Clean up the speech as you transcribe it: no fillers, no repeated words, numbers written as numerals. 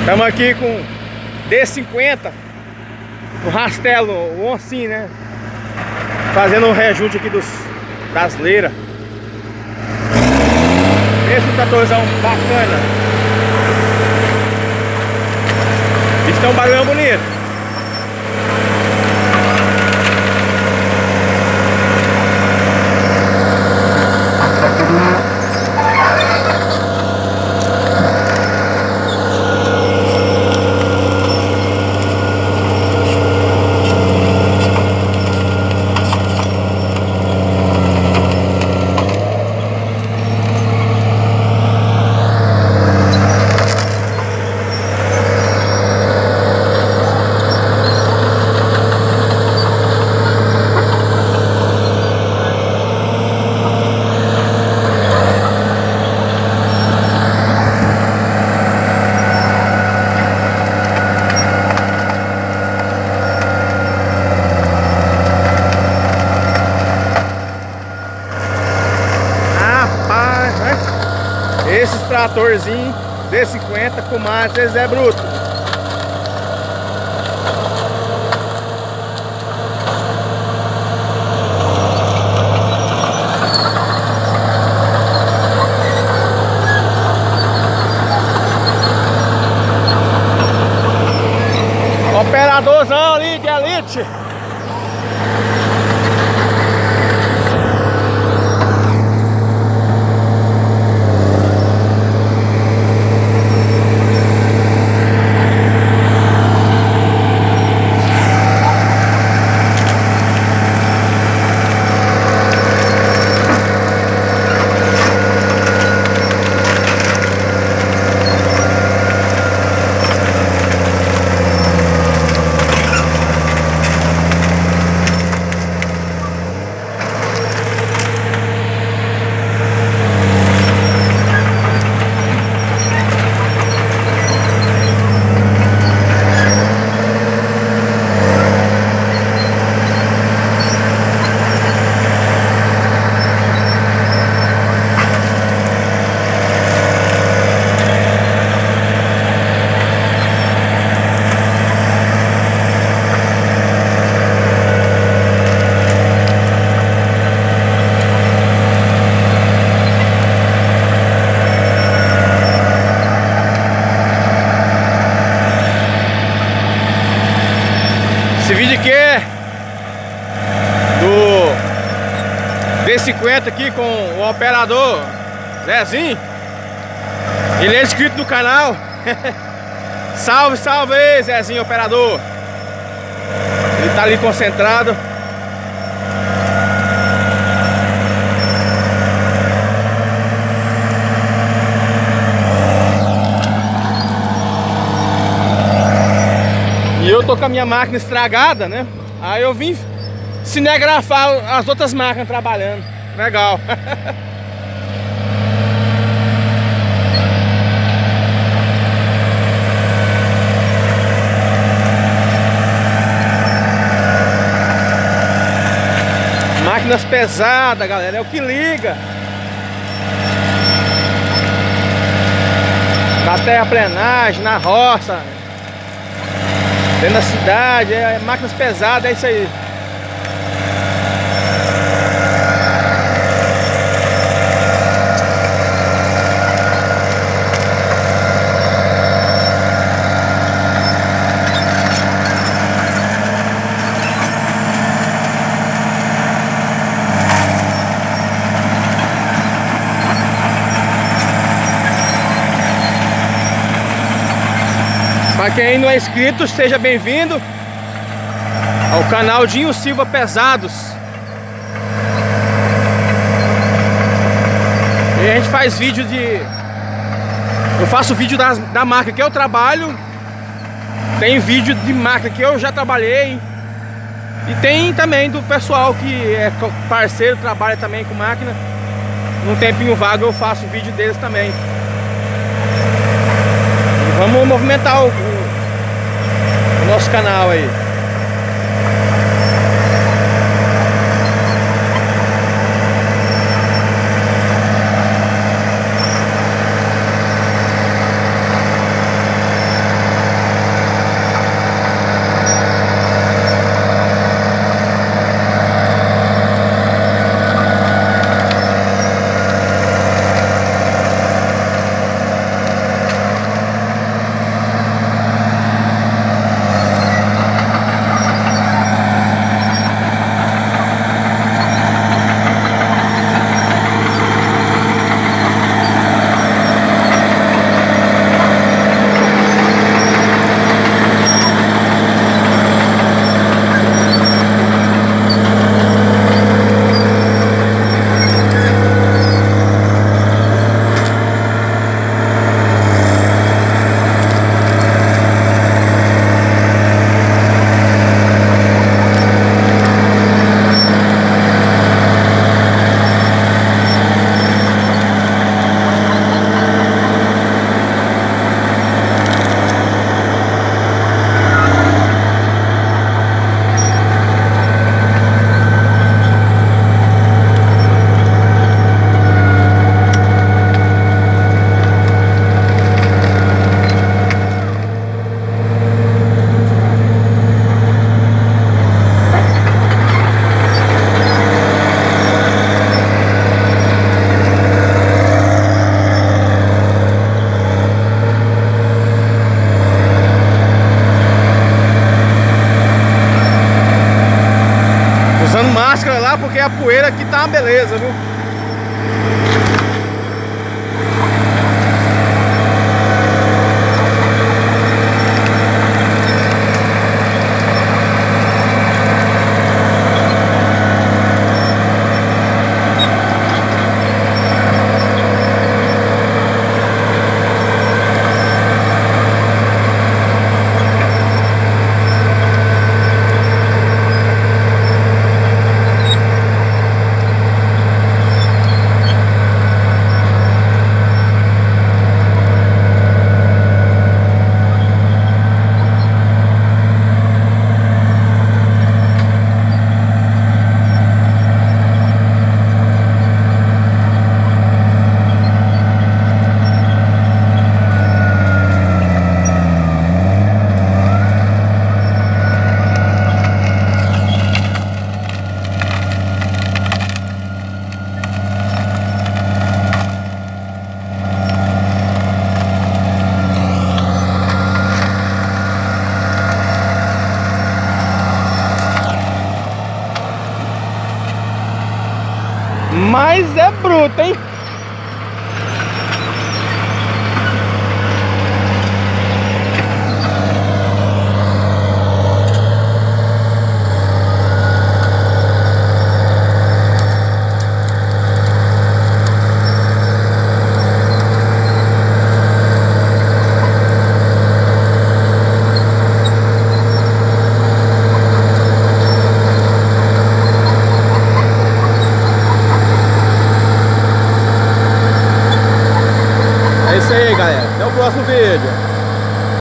Estamos aqui com D50, o Rastelo, o oncinho, né? Fazendo um rejunte aqui das leiras. Esse tratorzão bacana. Está um barulhão bonito. Esses tratorzinhos D50 com mais eles é bruto. Operadorzão ali de elite. Esse vídeo aqui é do D50 aqui com o operador Zezinho. Ele é inscrito no canal. Salve, salve aí, Zezinho, operador. Ele tá ali concentrado. E eu tô com a minha máquina estragada, né? Aí eu vim cinegrafar as outras máquinas trabalhando. Legal. Máquinas pesadas, galera, é o que liga. Na terraplenagem, na roça, dentro da cidade, máquinas pesadas, é isso aí. Para quem não é inscrito, seja bem-vindo ao canal Dinho Silva Pesados. E a gente faz vídeo de... Eu faço vídeo da marca que eu trabalho. Tem vídeo de marca que eu já trabalhei. E tem também do pessoal que é parceiro, trabalha também com máquina. Num tempinho vago eu faço vídeo deles também. E vamos movimentar o nosso canal aí. a poeira aqui tá uma beleza, viu? Mas é bruto, hein? É isso aí, galera. Até o próximo vídeo.